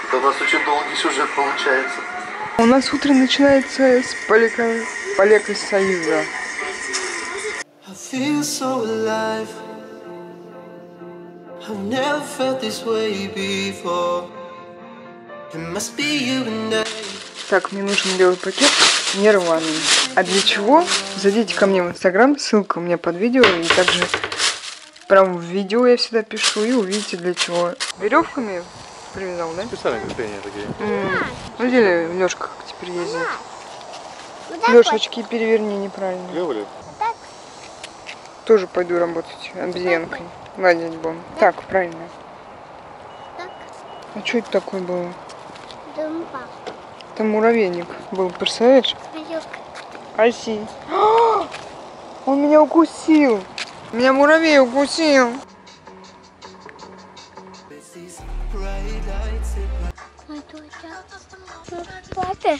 У нас очень долгий сюжет получается. У нас утро начинается с Полекосоюза. Так, мне нужен белый пакет, не рваный. А для чего? Зайдите ко мне в Инстаграм, ссылка у меня под видео. И также прям в видео я всегда пишу, и увидите для чего. Веревками привязал, да? Специальные крепления такие. Видели, Лёшка как теперь ездит? Лёш, очки переверни неправильно. Говорю. Тоже пойду работать обезьянкой. Ладить будем. Так, правильно. А что это такое было? Там муравейник был, представляешь? Оси. Он меня укусил. Меня муравей укусил. Папа.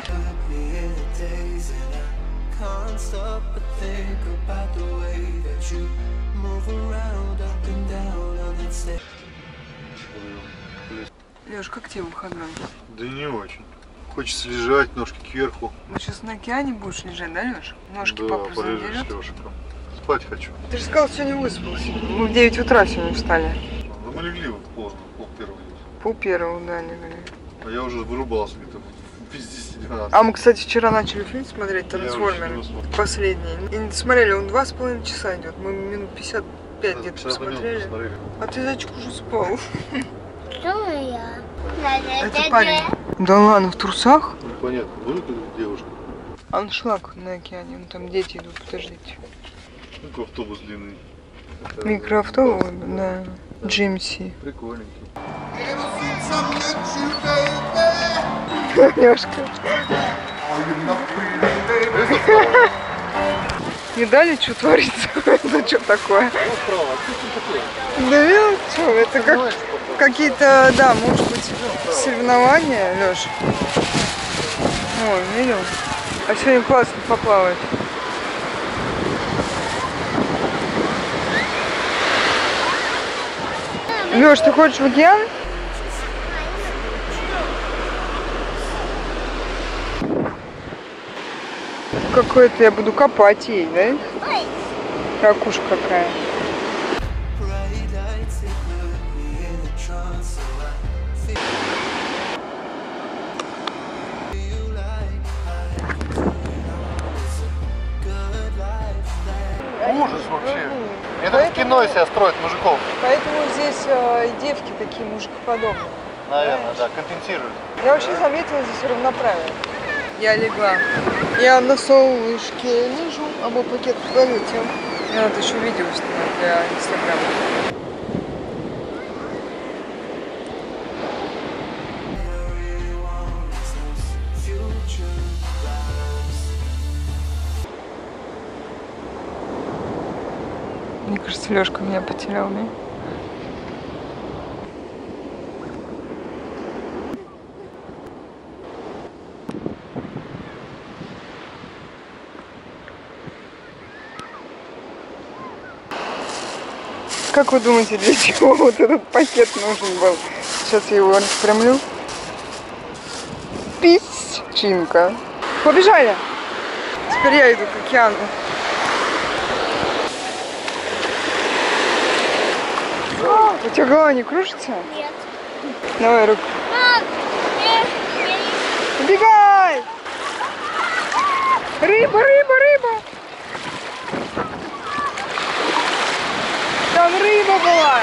Лёш, как тебе выходной? Да не очень. Хочется лежать, ножки кверху. Ну сейчас на океане будешь лежать, да, Лёш? Ножки Да, папа полежу с задерет. Лёшиком. Спать хочу. Ты же сказал, сегодня выспался. Мы в 9 утра сегодня встали. Да мы легли вот поздно, пол-первого. Пол-первого, да, легли. А я уже вырубался где-то без 10-12. А мы, кстати, вчера начали фильм смотреть, Я уже «Трансформеры», фильм смотрел. последний. И не смотрели, он 2,5 часа идет. Мы минут 55 где-то посмотрели. А ты, зайчик, уже спал. Что я? Это парень. Да ладно, в трусах? Непонятно, будет эта девушка? Аншлаг на океане, ну там дети идут, подождите. Ну, автобус длинный. Микроавтобус, да, GMC. Прикольненький. Лёшка. Не дали, что творится? Это что такое? Да видел, что? Это как какие-то, да, может быть, соревнования, Лёш. О, видел? А сегодня классно поплавать. Лёш, ты хочешь в океан? Какой-то я буду копать ей, да? Ракушка какая. Ужас вообще. Это в кино из себя строят мужиков. Поэтому здесь девки такие мужикоподобные. Наверное, да, компенсируют. Я вообще заметила здесь равноправие. Я легла. Я на солнышке лежу, а мой пакет в туалете. Мне надо еще видео снимать для Инстаграма. Мне кажется, Лёшка меня потерял, да? Как вы думаете, для чего вот этот пакет нужен был? Сейчас я его распрямлю. Песчинка. Побежали! Теперь я иду к океану. У тебя голова не кружится? Нет. Давай руку. Мам, Убегай! Рыба, рыба, рыба! Там рыба была!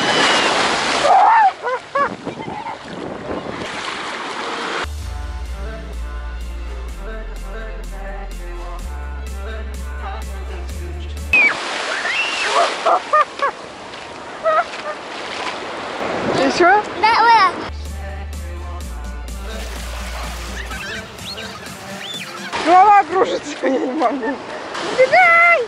Еще? Да, Голова кружится, я не могу. Убегай!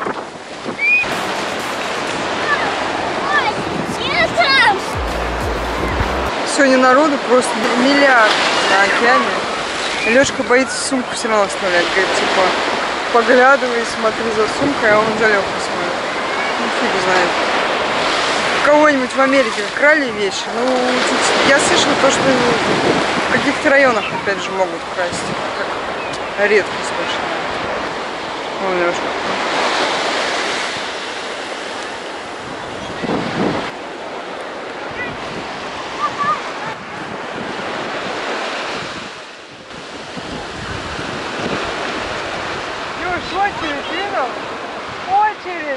Сегодня народу просто миллиард на океане. Лёшка боится сумку все равно оставлять. Говорит, типа, поглядывай, смотри за сумкой, а он за Лёхой смотрит. Ну, фиг знает. кого-нибудь в Америке крали вещи. Ну, тут я слышала то, что в каких-то районах, опять же, могут красть. Как редкость большая. Вон, Лёшка. Лёш, очередь, видел? Очередь!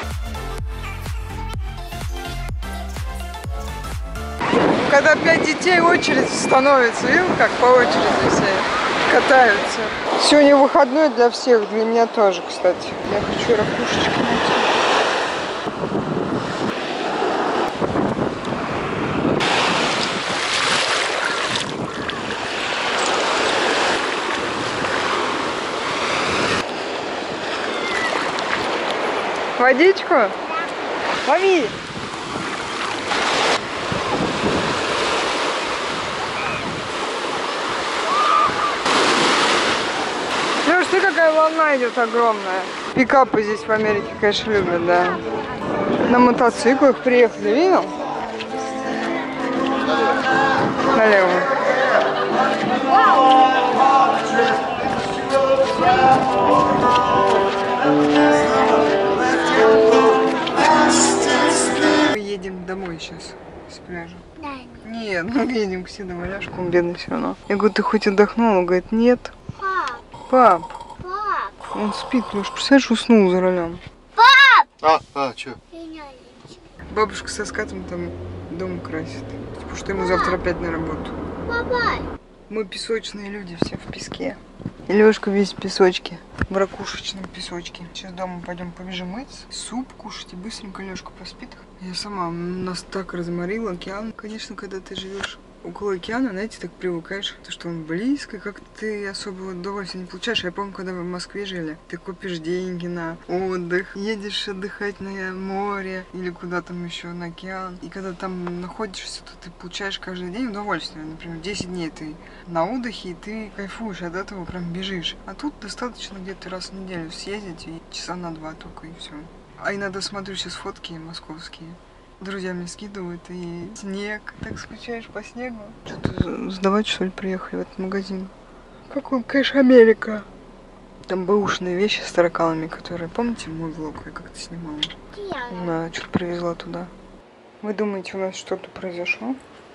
Когда 5 детей, очередь становится. Видел, как по очереди все катаются. Сегодня выходной для всех, для меня тоже, кстати. Я хочу ракушечки найти. Водичку? Лови! Лёш, ты какая волна идет огромная. Пикапы здесь в Америке, конечно, любят, да. На мотоциклах приехали, видел? Налево. Мы едем домой сейчас с пляжа. Да. Нет, мы едем к себе домой, Ляшка, он бедный все равно. Я говорю, ты хоть отдохнул? Он говорит, нет. Пап, Пап, пап, он спит, Леш, представляешь, уснул за рулем. Чё? меня Бабушка со скатом там дом красит, потому что ему завтра опять на работу. папа. Мы песочные люди, все в песке. И Лёшка весь в песочке, в ракушечном песочке. Сейчас дома пойдем побежим мыться, суп кушать и быстренько Лёшка поспит. Я сама, нас так разморил океан. Конечно, когда ты живешь около океана, знаете, так привыкаешь, то, что он близко, как ты особо удовольствия не получаешь. Я помню, когда мы в Москве жили, ты копишь деньги на отдых, едешь отдыхать на море или куда там еще, на океан. И когда там находишься, то ты получаешь каждый день удовольствие. Например, 10 дней ты на отдыхе, и ты кайфуешь от этого, прям бежишь. А тут достаточно где-то раз в неделю съездить, и часа на 2 только, и все. А иногда смотрю сейчас фотки московские. Друзья мне скидывают, и снег. Так скучаешь по снегу. Что-то сдавать, что ли, приехали в этот магазин. Какой, конечно, Америка. Там бэушные вещи с тараканами, которые... Помните мой влог? Я как-то снимала. Она что-то привезла туда. Вы думаете, у нас что-то произошло?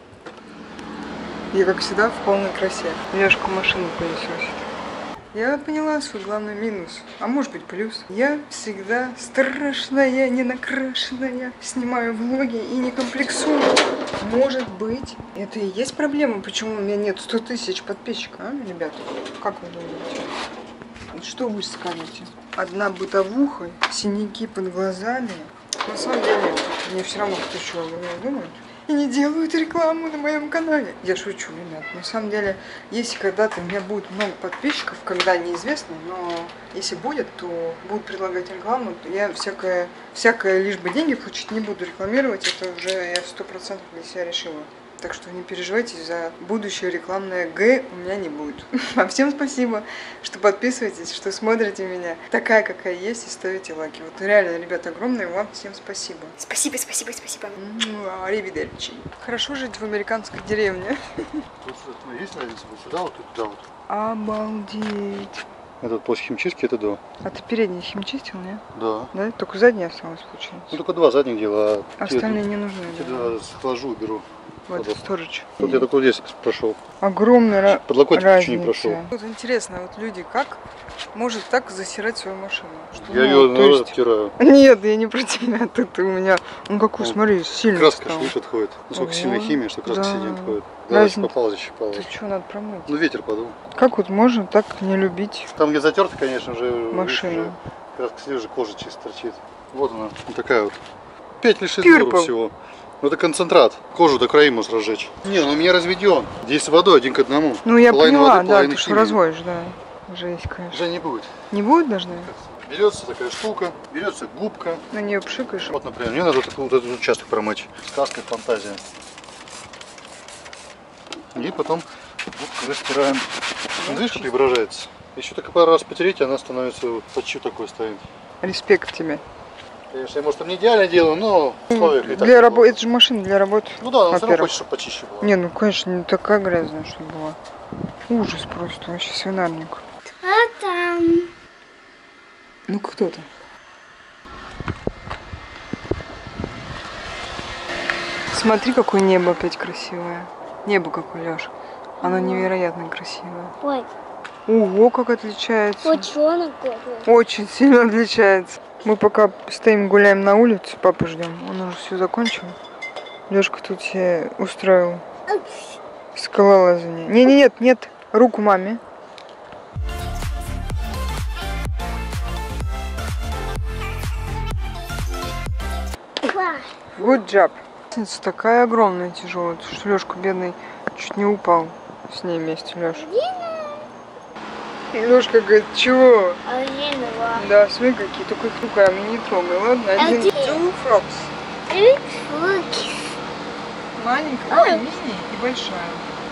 Я, как всегда, в полной красе. Лёшка машину пылесосит. Я поняла свой главный минус, а может быть плюс. Я всегда страшная, не накрашенная, снимаю влоги и не комплексую. Может быть, это и есть проблема, почему у меня нет 100 тысяч подписчиков, а, ребята? Как вы думаете? Вот что вы скажете? Одна бытовуха, синяки под глазами. На самом деле, мне все равно, кто что обо мне думает. И не делают рекламу на моем канале. Я шучу, ребят. На самом деле, если когда-то у меня будет много подписчиков, когда неизвестно, но если будет, то будут предлагать рекламу, то я всякое лишь бы деньги получить не буду рекламировать. Это уже я 100% для себя решила. Так что не переживайте, за будущее рекламное Г у меня не будет. А всем спасибо, что подписываетесь, что смотрите меня такая, какая есть, и ставите лайки. Вот реально, ребята, огромное вам всем спасибо. Спасибо, спасибо, спасибо. Аривидерчи. Хорошо жить в американской деревне. Тут есть разница? Вот сюда, вот и туда вот. Обалдеть. Этот после химчистки, это до. А ты передний химчистил, не? Да. Да? Только задний осталось, получается. Ну только 2 задних дела, а Остальные не нужны. те Да? 2 схожу и беру. Вот сторож. Вот я только здесь прошел. Огромная Подлокотник разница. еще не прошел. Вот интересно, вот люди как может так засирать свою машину? Что, Я ну, ее то есть- оттираю. Нет, я не про тебя, ты у меня. Ну какой, смотри, сильный Краска стал. швидше отходит. Насколько Ого. сильная химия, что краска Да. сильнее отходит. Да, Разница. попало, защипало. Ты что, надо промыть? Ну ветер подул. Как вот можно так не любить Там, где затерто, конечно же, машину? краска свежая, кожа чисто торчит. Вот она, вот такая вот. 5 лишь Пюрпл. всего. Ну это концентрат. Кожу до края может разжечь. Не, ну у меня разведен. Здесь с водой 1 к 1. Ну я Половина поняла, воды, да, половина ты что химии. разводишь, да. Жесть, конечно. Уже не будет. Не будет даже, наверное? Берется такая штука, берется губка. На нее пшикаешь. Вот, например, мне надо вот этот участок промыть. Сказка, фантазия. И потом губкой растираем. Видишь, как преображается? Еще только пару раз потереть, она становится почти такой стоит. Респект тебе. Конечно, я, может, там не идеально делаю, но условия и так. Для работы, это же машина для работы. Ну да, но все равно во-первых. хочешь, чтобы почище было. Не, ну конечно, не такая грязная, чтобы была. Ужас просто, вообще свинарник. А там? Ну кто там? Смотри, какое небо опять красивое. Небо какое, Лёш. Оно невероятно красивое. Ой, Ого, как отличается. ученый какой. Очень сильно отличается. Мы пока стоим, гуляем на улице, папу ждем. Он уже все закончил. Лёшка тут себе устроил скалолазание. Нет, руку маме. Good job. Лестница такая огромная, тяжелая, что Лёшка бедный чуть не упал с ней вместе, Лёш. Лёшка говорит, чего? Один, два. Да, смотри, какие, только их руками не трогай, ладно? Один, Один. two frogs. Три штуки. Маленькая, ой, мини и большая.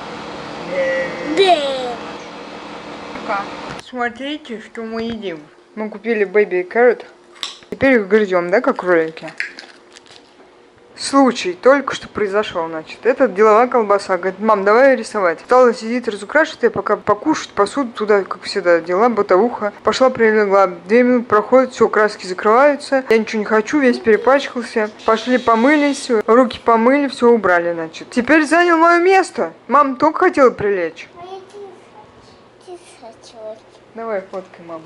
Да. Пока. Смотрите, что мы едим. Мы купили baby carrot. Теперь их грызем, да, как кролики? Случай только что произошел, значит. Это деловая колбаса. Говорит, мам, давай рисовать. Стала сидит, разукрашивать, я пока покушать, посуду туда, как всегда, дела, бытовуха. Пошла, прилегла. 2 минуты проходят, все, краски закрываются. Я ничего не хочу, весь перепачкался. Пошли, помылись, руки помыли, все убрали, значит. Теперь занял мое место. Мама только хотела прилечь. Давай, фоткай маму.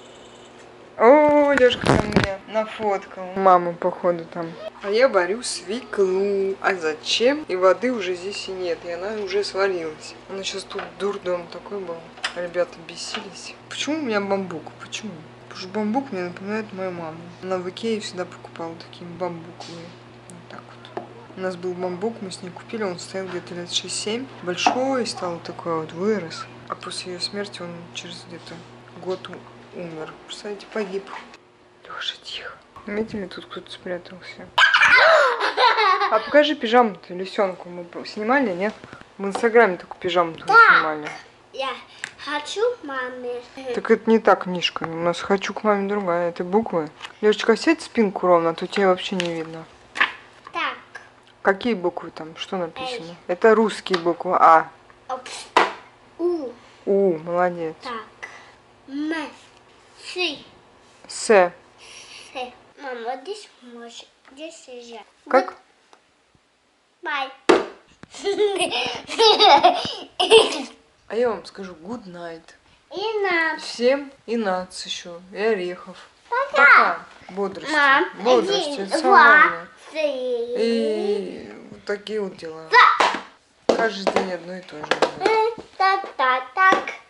О, Лёшка там меня нафоткал. Мама, походу, там. А я варю свеклу. А зачем? И воды уже здесь и нет. И она уже сварилась. Она сейчас тут дурдом такой был. Ребята бесились. Почему у меня бамбук? Почему? Потому что бамбук мне напоминает мою маму. Она в Икее всегда покупала такие бамбуковые. Вот так вот. У нас был бамбук, мы с ней купили. Он стоял где-то лет 6-7. Большой стал такой вот, вырос. А после ее смерти он через где-то год умер. Представляете, погиб. Лёша, тихо. Видите, мне тут кто-то спрятался. А покажи пижаму-то, лисенку. Мы снимали, нет? В инстаграме такую пижаму-то снимали. Я хочу маме. Так это не так, книжка. У нас «Хочу к маме» другая. Это буквы. Лёшечка, сядь спинку ровно, а то тебя вообще не видно. Так. Какие буквы там? Что написано? Это русские буквы. А. Опс. У. У. Молодец. Так. М. Си. С. С. Мама, вот здесь можешь. Здесь лежать. Как? Бай. А я вам скажу good night. И нам. Всем и нац еще. И орехов. Пока. Бодрости. Мам, Бодрости. один, Это два, самое главное. три. И вот такие вот дела. Каждый день одно и то же. Так.